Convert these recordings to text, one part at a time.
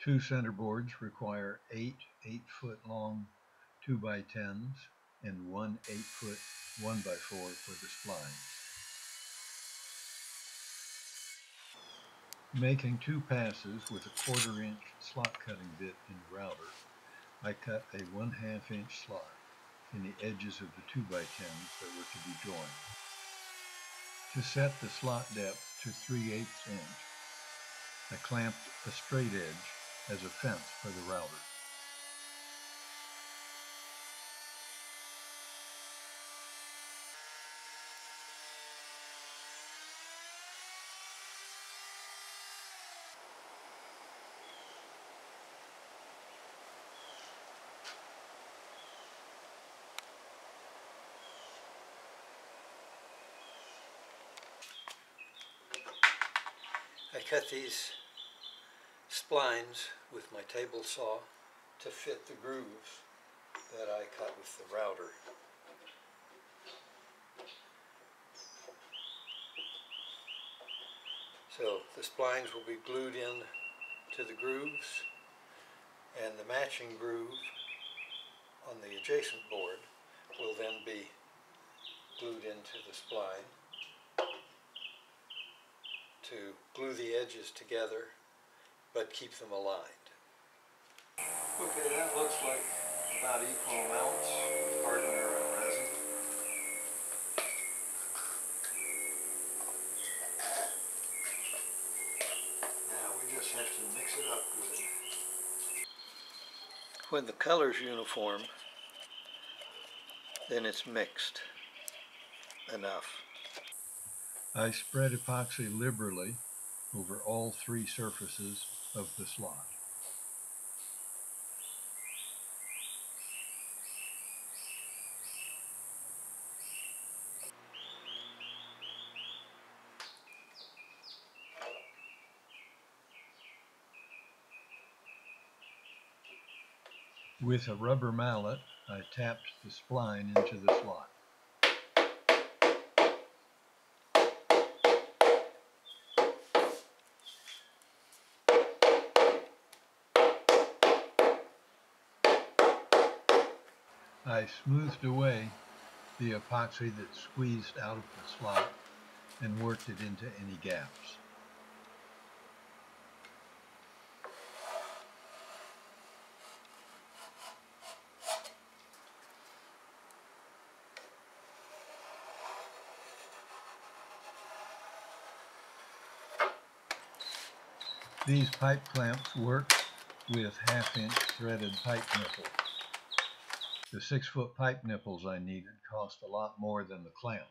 Two centerboards require 8 8-foot long 2x10s and one 8-foot 1x4 for the splines. Making 2 passes with a 1/4 inch slot cutting bit in the router, I cut a 1/2 inch slot in the edges of the 2x10s that were to be joined. To set the slot depth to 3/8 inch, I clamped a straight edge as a fence for the router. I cut these splines with my table saw to fit the grooves that I cut with the router. So the splines will be glued in to the grooves, and the matching groove on the adjacent board will then be glued into the spline to glue the edges together but keep them aligned. Okay, that looks like about equal amounts of hardener and resin. Now we just have to mix it up good. When the color's uniform, then it's mixed enough. I spread epoxy liberally over all 3 surfaces of the slot. With a rubber mallet, I tapped the spline into the slot. I smoothed away the epoxy that squeezed out of the slot and worked it into any gaps. These pipe clamps work with 1/2 inch threaded pipe nipples. The 6-foot pipe nipples I needed cost a lot more than the clamps.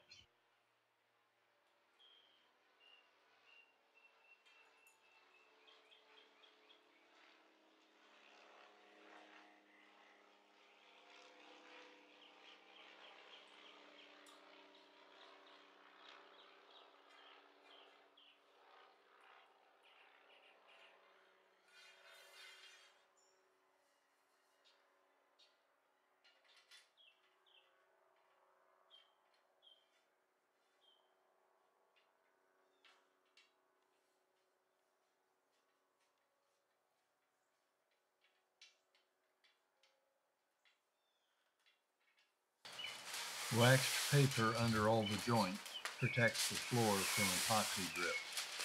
Waxed paper under all the joints protects the floor from epoxy drips.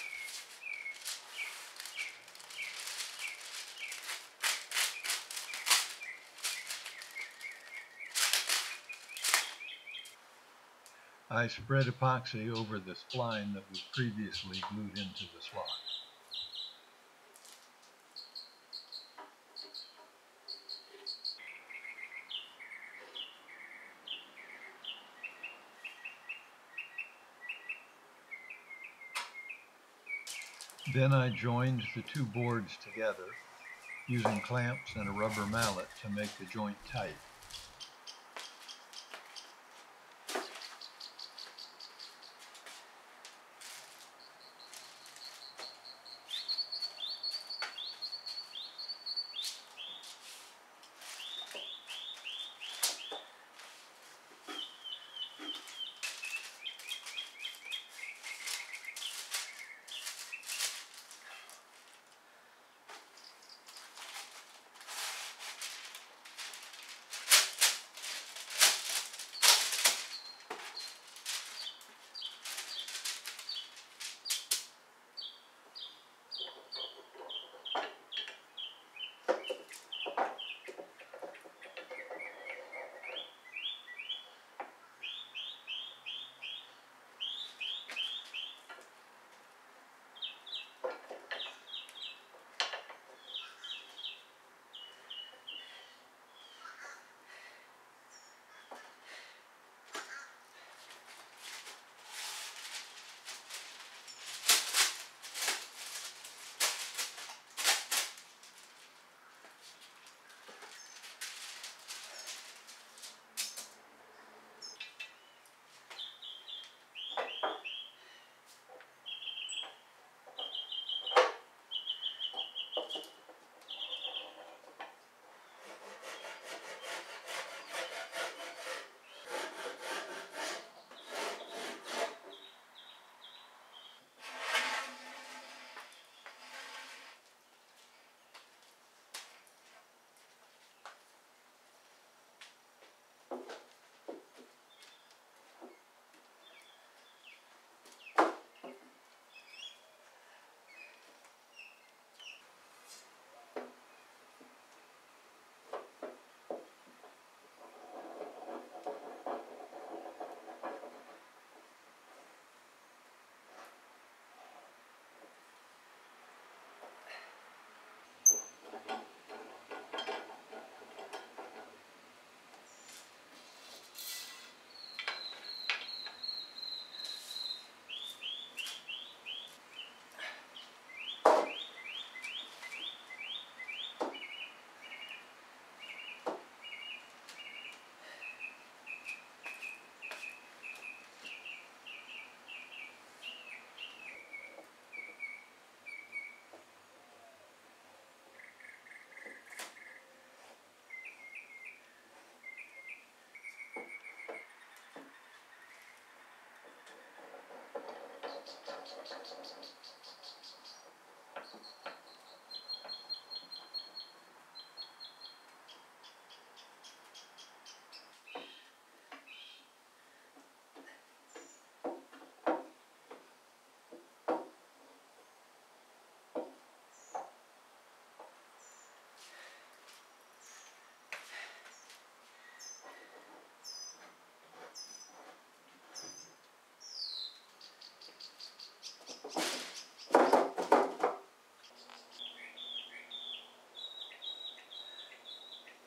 I spread epoxy over the spline that was previously glued into the slot. Then I joined the 2 boards together using clamps and a rubber mallet to make the joint tight.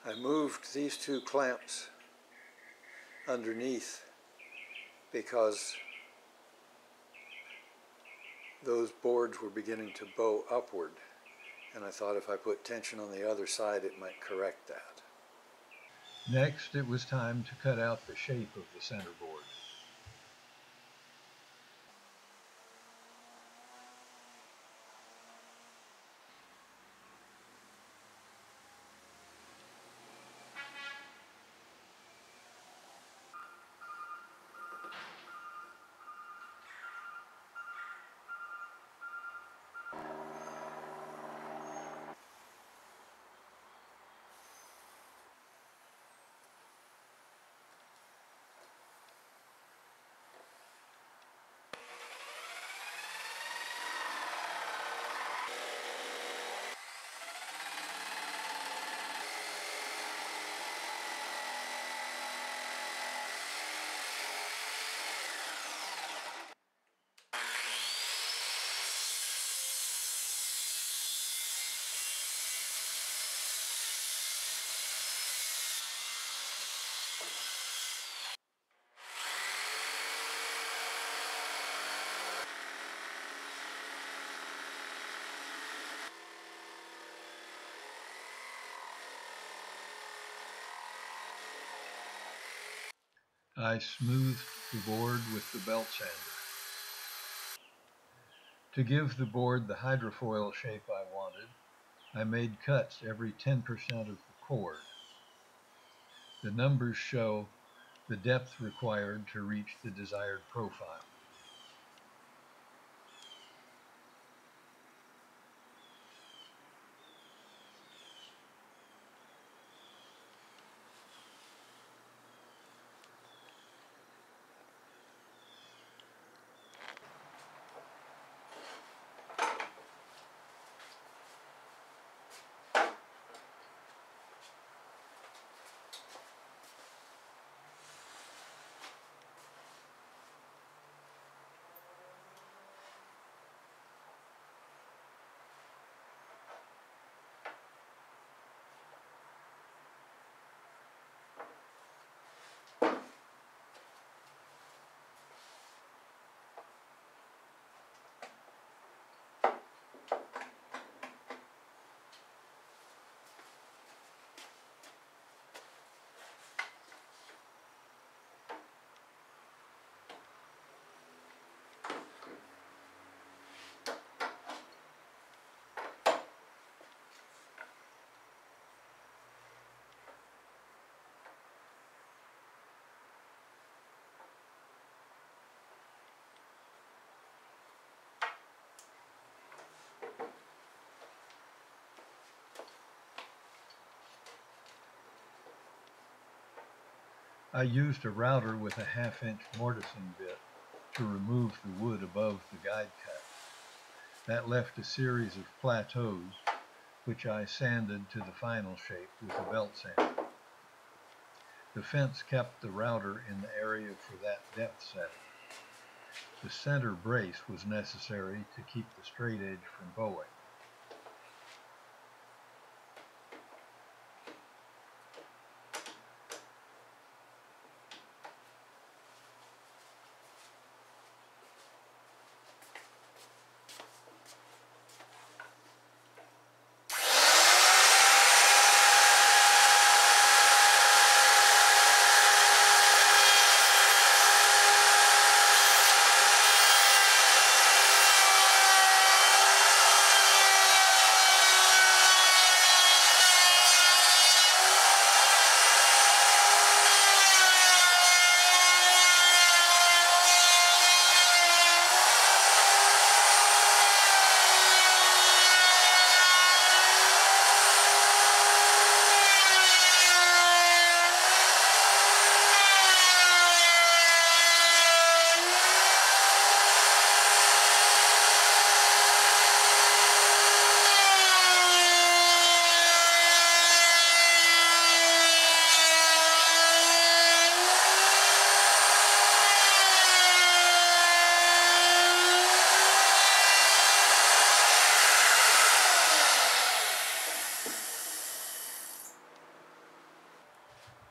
I moved these two clamps underneath because those boards were beginning to bow upward, and I thought if I put tension on the other side it might correct that. Next, it was time to cut out the shape of the centerboard. I smoothed the board with the belt sander. To give the board the hydrofoil shape I wanted, I made cuts every 10% of the cord. The numbers show the depth required to reach the desired profile. I used a router with a 1/2-inch mortising bit to remove the wood above the guide cut. That left a series of plateaus, which I sanded to the final shape with a belt sander. The fence kept the router in the area for that depth setting. The center brace was necessary to keep the straight edge from bowing.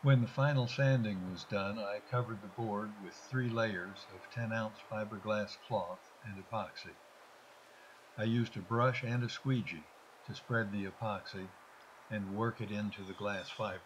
When the final sanding was done, I covered the board with 3 layers of 10-ounce fiberglass cloth and epoxy. I used a brush and a squeegee to spread the epoxy and work it into the glass fibers.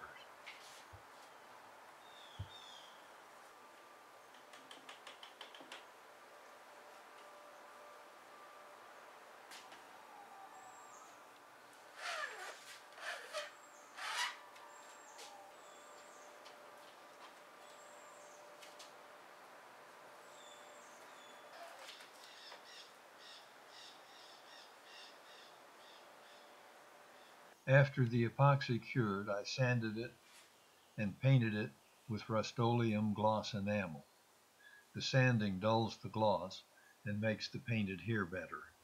After the epoxy cured, I sanded it and painted it with Rust-Oleum gloss enamel. The sanding dulls the gloss and makes the paint adhere better.